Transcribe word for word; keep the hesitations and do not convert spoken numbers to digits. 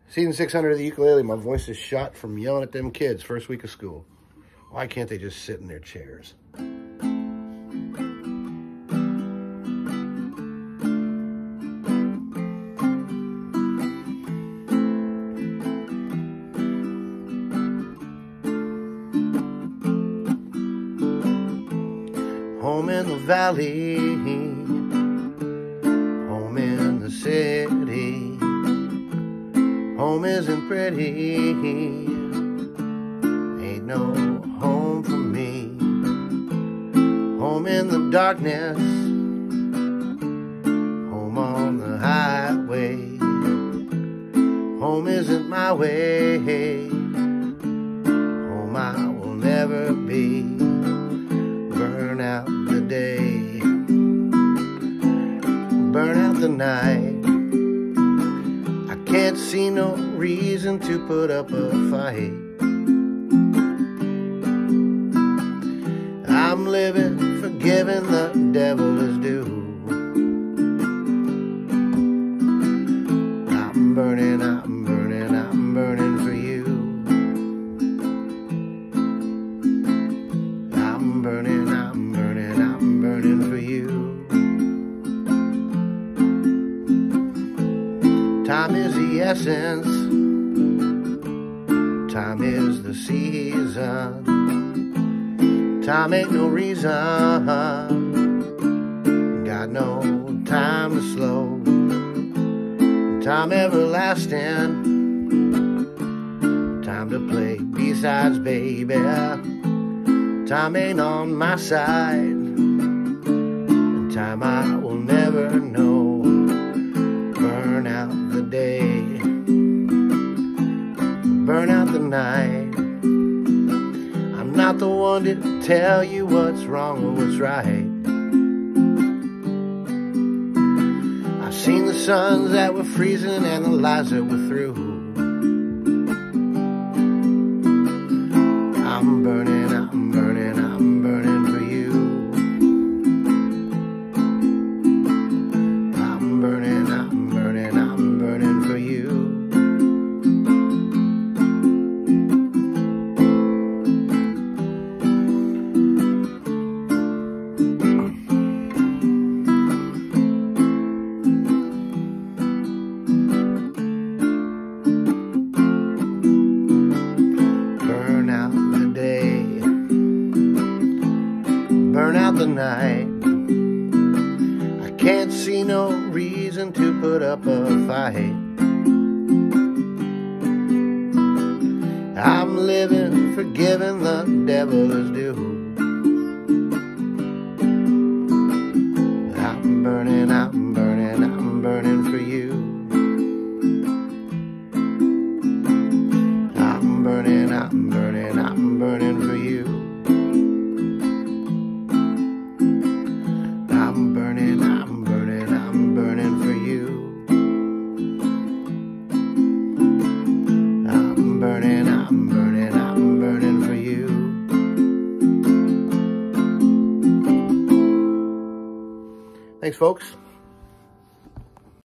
Season six hundred of the ukulele. My voice is shot from yelling at them kids first week of school. Why can't they just sit in their chairs? Home in the valley, home in the city. Home isn't pretty, ain't no home for me. Home in the darkness, home on the highway. Home isn't my way, home I will never be. Burn out the day, burn out the night. Can't see no reason to put up a fight. I'm living, forgiving the devil is due. I'm burning, I'm burning, I'm burning for you. I'm burning, I'm burning, I'm burning for you. Time is the essence, time is the season. Time ain't no reason, got no time to slow. Time everlasting, time to play B-sides, baby. Time ain't on my side, time I will never know. Burn out the day, burn out the night. I'm not the one to tell you what's wrong or what's right. I've seen the suns that were freezing and the lies that were through. I'm burning, I'm burning, I'm burning for you. I'm burning, I'm burning, I'm burning for you. Burn out the day, burn out the night. I can't see no reason to put up a fight. I'm living, forgiving the devil is due. I'm burning, I'm burning, I'm burning for you. I'm burning, I'm burning, I'm burning for you. I'm burning, I'm burning, I'm burning for you. I'm burning, I'm burning, I'm burning for you. Thanks, folks.